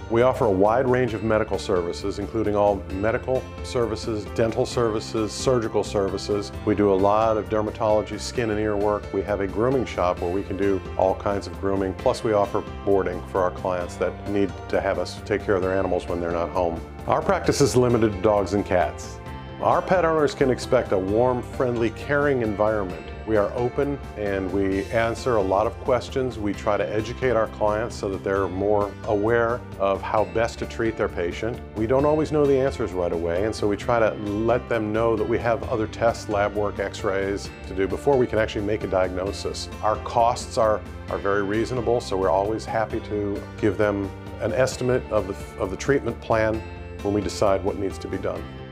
We offer a wide range of medical services, including all medical services, dental services, surgical services. We do a lot of dermatology, skin and ear work. We have a grooming shop where we can do all kinds of grooming. Plus we offer boarding for our clients that need to have us take care of their animals when they're not home. Our practice is limited to dogs and cats. Our pet owners can expect a warm, friendly, caring environment. We are open and we answer a lot of questions. We try to educate our clients so that they're more aware of how best to treat their patient. We don't always know the answers right away, and so we try to let them know that we have other tests, lab work, x-rays to do before we can actually make a diagnosis. Our costs are very reasonable, so we're always happy to give them an estimate of the treatment plan when we decide what needs to be done.